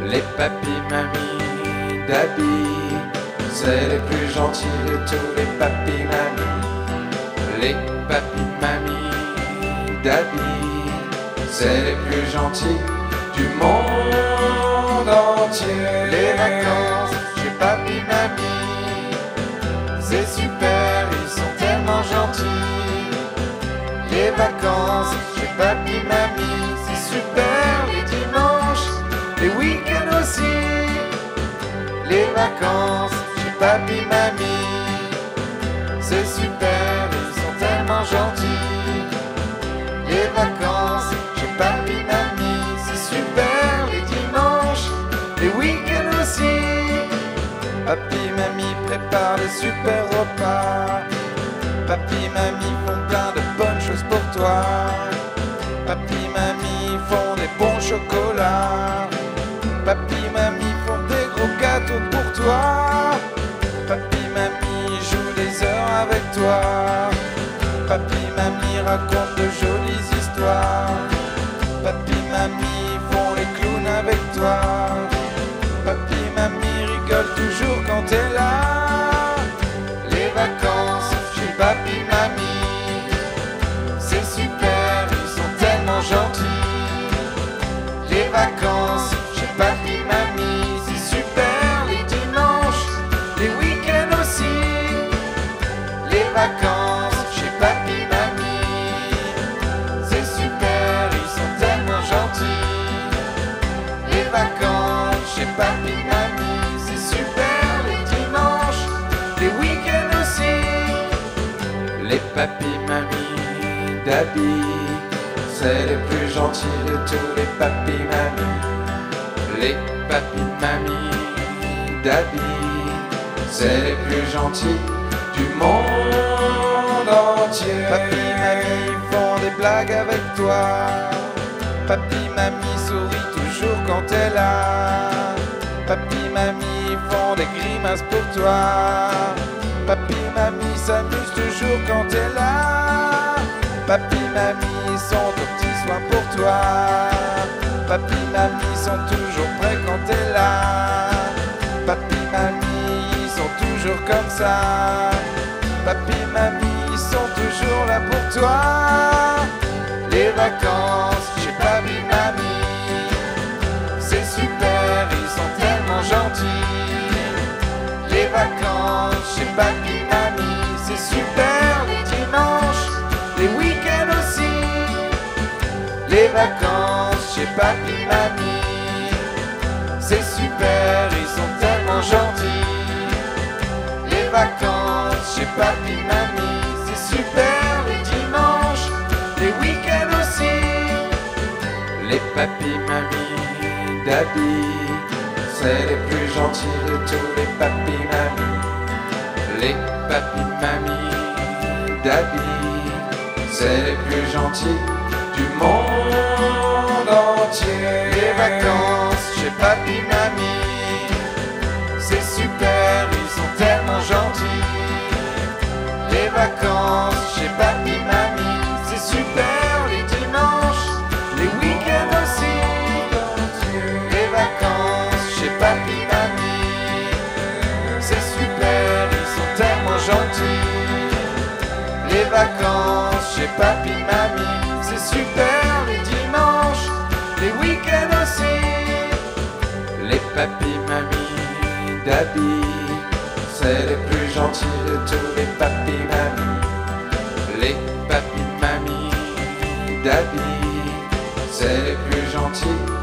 Les papis mamies d'Abi, c'est les plus gentils de tous les papis mamies. Les papis mamies d'Abi, c'est les plus gentils du monde entier. Les vacances chez papi mamie, c'est super, ils sont tellement gentils. Les vacances chez papi mamie, c'est super, les dimanches, les week-ends aussi. Les vacances chez papi mamie, c'est super, ils sont tellement gentils. Les vacances chez papi mamie, c'est super, les dimanches, les week-ends aussi. Papi, mamie prépare des super repas. Papi, mamie font plein de bonnes choses pour toi. Papi, mamie font des bons chocolats. Papi, mamie font des gros gâteaux pour toi. Papi, mamie jouent des heures avec toi. Papi, mamie racontent de jolies histoires. Papi, mamie font les clowns avec toi. Papi, mamie rigole toujours quand t'es là. Les vacances chez papi mamie, c'est super, ils sont tellement gentils. Les vacances chez papi mamie, c'est super, les dimanches, les week-ends aussi. Les vacances chez papi mamie, c'est super, ils sont tellement gentils. Les vacances chez papi mamie, c'est super, les dimanches, les week-ends aussi. Les papis mamies d'Abi, c'est les plus gentils de tous les papis mamies. Les papis mamies d'Abi, c'est les plus gentils du monde entier. Papi, mamie font des blagues avec toi. Papi, mamie sourit toujours quand t'es là. Papi, mamie font des grimaces pour toi. Papi, mamie s'amuse toujours quand t'es là. Papi, mamie sont aux petits soins pour toi. Papi, mamie sont toujours prêts quand t'es là. Papi, mamie sont toujours comme ça. Papi, mamie sont toujours là pour toi. Les vacances chez papi mamie, c'est super, ils sont tellement gentils. Les vacances chez papi mamie, c'est super, les dimanches, les week-ends aussi. Les vacances chez papi mamie, c'est super, ils sont tellement gentils. Les vacances chez papi mamie, c'est super, les dimanches, les week-ends aussi. Les papis mamies d'Abi, c'est les plus gentils de tous les papis mamies. Les papis mamies d'Abi, c'est les plus gentils du monde entier. Les vacances chez papi mamie, c'est super, ils sont tellement gentils. Les vacances chez papi mamie, c'est super, les dimanches, les week-ends aussi. Les vacances chez papi mamie, c'est super, ils sont tellement gentils. Les vacances chez papi mamie, c'est super, les dimanches, les week-ends aussi. Les papis mamies d'Abi, c'est les plus gentils de tous les papis mamies. Les papis mamies d'Abi, c'est les plus gentils